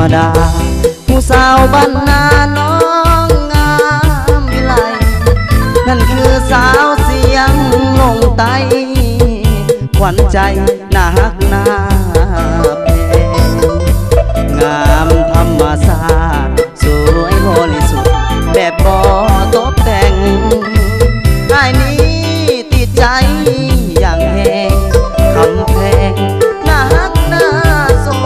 ดาผู้สาวบ้านนาน้องงามวิไลนั่นคือสาวเสียงลงไตขวัญใจน่าฮักน่าแพงงามธรรมศาสตร์สวยบริสุทธิ์แบบบ่ตกแต่งไอ้นี้ติดใจอย่างแหงคำแพงน่าฮักน่าสม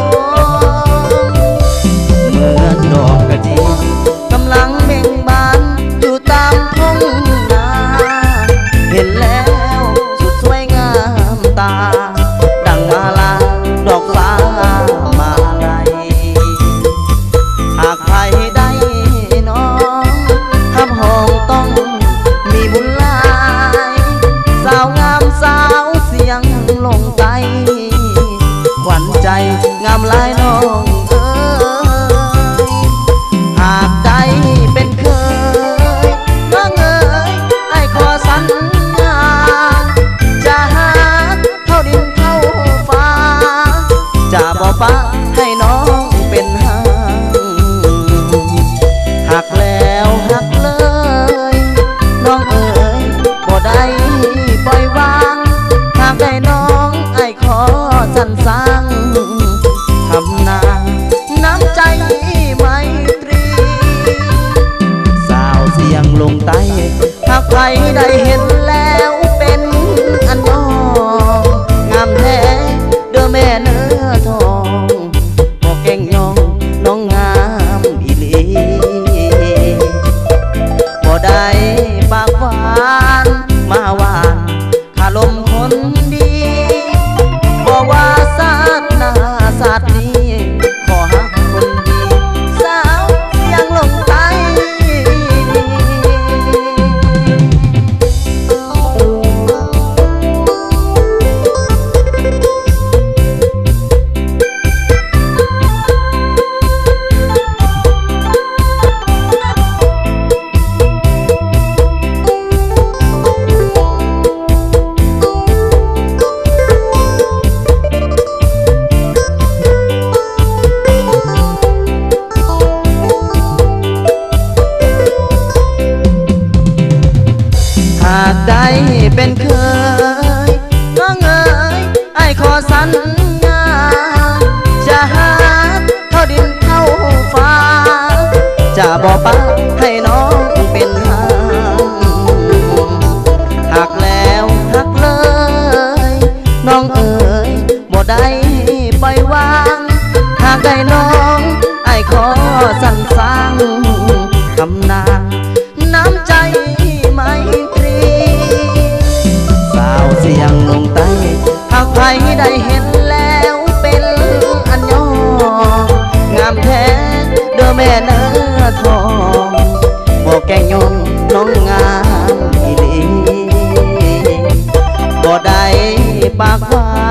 เหมือนดอกกระเจียวกำลังเบ่งบานอยู่ตามท้องนาเห็นแล้วสุดสวยงามตาดังมาลาดอกฟ้ามาลัยหากใครได้น้องทับหองต้องมีบุญหลายสาวงามสาวเสียงลงไตขวัญใจงามหลายน้องหากใจเป็นเคยน้องไอ้ขอสัญญาจะหาเท่าดินเท่าฟ้าจะบ่ปะให้น้องเป็นหางหักแล้วหักเลยน้องบ่ได้ปล่อยวางหากได้น้องไอ้ขอสรรสร้างทำนาน้ำใจไมตรีสาวเสียงลงไตหากใครได้เห็นแล้วเป็นอันน้องงามแท้เด้อแม่เนื้อทองบ่เก่งยองน้องงามอีหลีบ่ได้ปากหวานมาหวานถ้าลมคนดีบ่ว่าศาสนาศาสตร์นี้ขอฮักคนดีสาวเสียงลงไตหากได้เป็นเคยน้องไอ้ขอสัญญาจะหาเท่าดินเท่าฟ้าจะบ่ปะให้น้องเป็นหางหักแล้วหักเลยน้องบ่ได้ปล่อยวางหากได้น้องไอ้ขอสรรสร้างคำนาน้ำใจไมตรีสาวเสียงลงไตหากใครได้เห็นแล้วเป็นอันยองงามแท้เด้อแม่เนื้อทองบ่แก่งยงน้องงามอีหลีบ่ได้ปากหวา